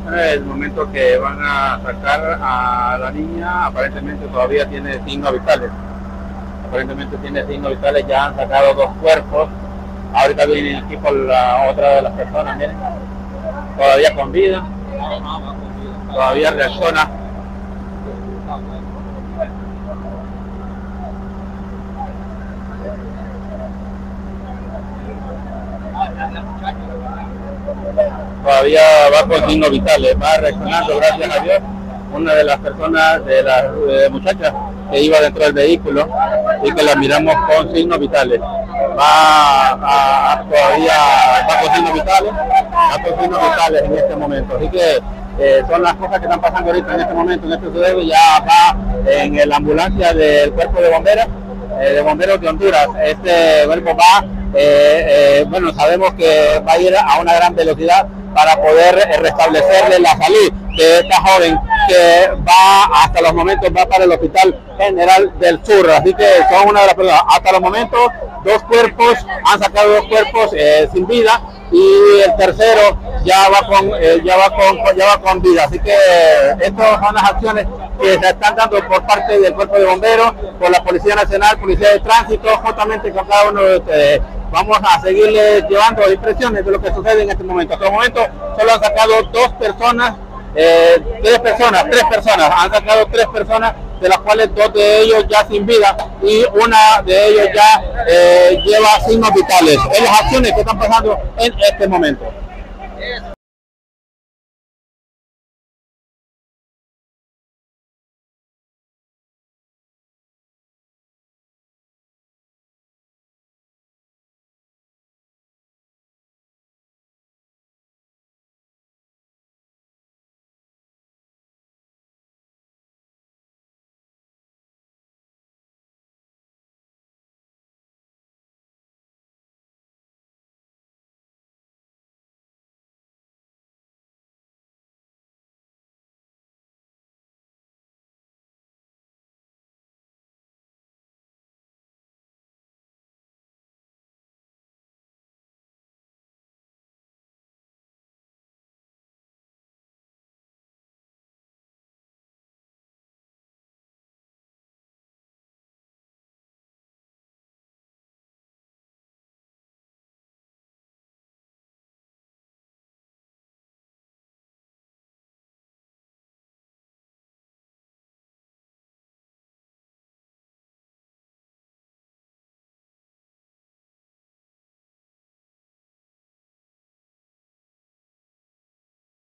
El momento que van a sacar a la niña, aparentemente todavía tiene signos vitales. Aparentemente tiene signos vitales, ya han sacado 2 cuerpos. Ahorita viene aquí por la otra de las personas, miren. Todavía con vida. Todavía reacciona. Todavía va con signos vitales, va reaccionando, gracias a Dios. Una de las personas, de las muchachas que iba dentro del vehículo y que la miramos con signos vitales, todavía va con signos vitales en este momento. Así que son las cosas que están pasando ahorita en este momento, en este suceso. Ya va en la ambulancia del cuerpo de bomberos de Honduras. Este cuerpo va, bueno, sabemos que va a ir a una gran velocidad para poder restablecerle la salud de esta joven, que va hasta los momentos va para el Hospital General del Sur. Así que son una de las personas. Hasta los momentos 2 cuerpos, han sacado 2 cuerpos sin vida, y el tercero ya va con vida. Así que estas son las acciones que se están dando por parte del cuerpo de bomberos, por la Policía Nacional, Policía de Tránsito, juntamente con cada uno de ustedes. Vamos a seguirles llevando impresiones de lo que sucede en este momento. Hasta el momento solo han sacado 3 personas, han sacado 3 personas, de las cuales 2 de ellos ya sin vida y una de ellos ya lleva signos vitales. En las acciones que están pasando en este momento.